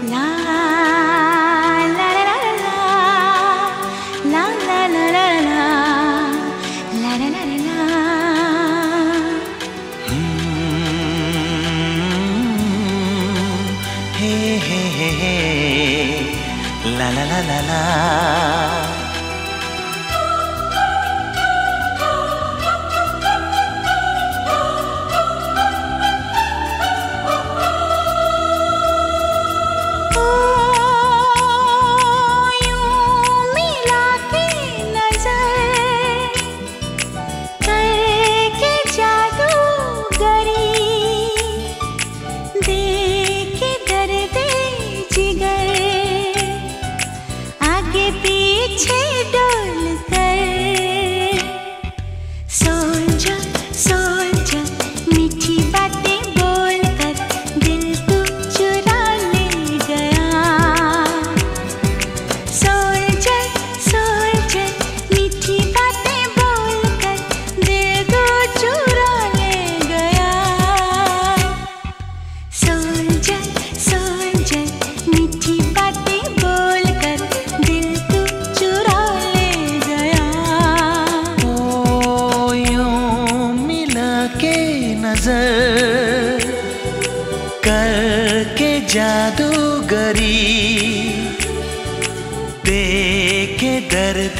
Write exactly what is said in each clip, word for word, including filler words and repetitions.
La la la la la la la la la la la la la la. Hey hey hey hey, la la la la la. करके जादूगरी देके दर्द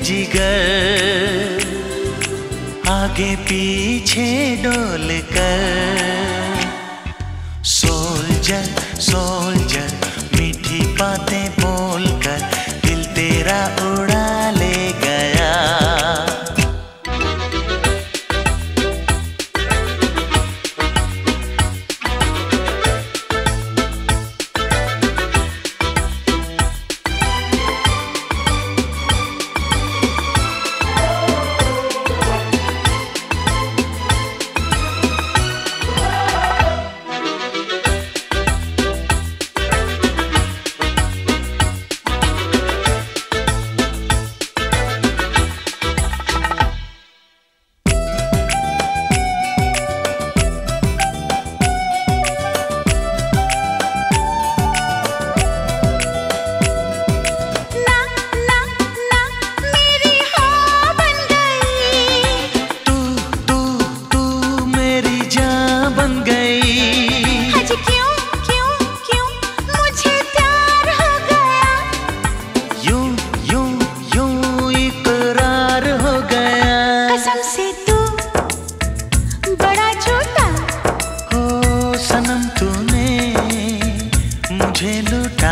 जिगर आगे पीछे डोल कर सोल्जर सोल्जर मीठी बातें बोलकर दिल तेरा उड़ा ले गया। सनम तूने मुझे लूटा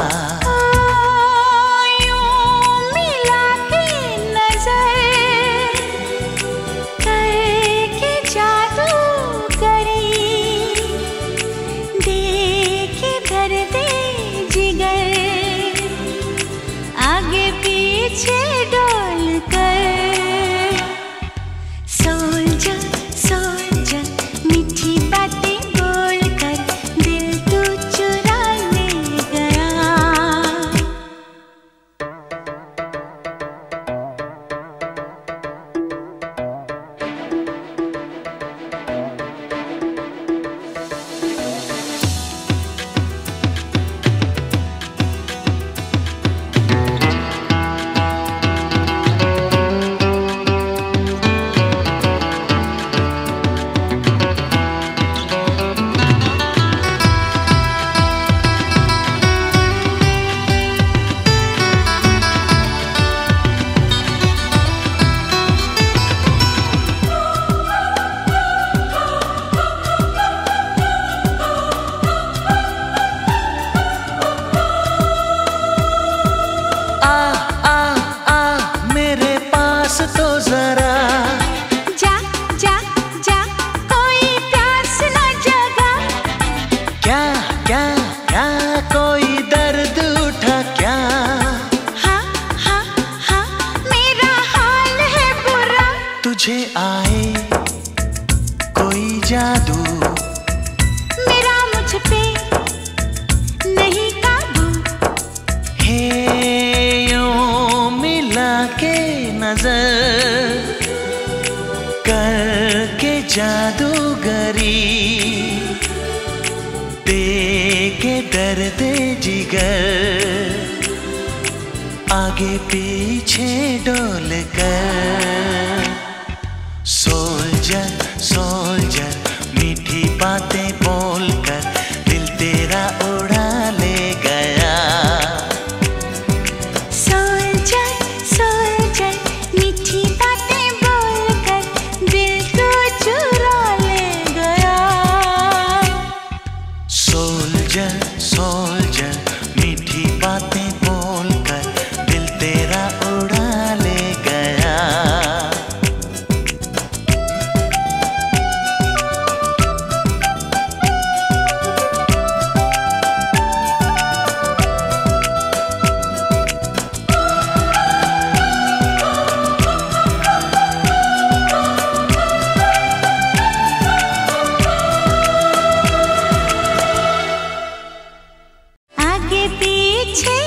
यूं मिला के नजर करके जादूगरी देके दर्द जिगर आगे पीछे डोल कर सोल्जर सोल्जर मीठी बातें तो जरा जा जा जा कोई प्यास न जगा क्या क्या क्या कोई दर्द उठा क्या हाँ हाँ हाँ मेरा हाल है बुरा तुझे आए कोई जादू मेरा मुझ पे नहीं काबू हे यूं मिला के नजर करके जादूगरी देके दर्द जिगर आगे पीछे डोल कर। सोल्जर सोल्जर मीठी बातें बोलकर दिल तेरा उड़ा ले गया। सोल्जर सोल्जर मीठी बातें बोलकर दिल को चुरा ले गया। सोल्जर सोल्जर मीठी बातें बोलकर दिल तेरा उड़ा ले गया। आगे पीछे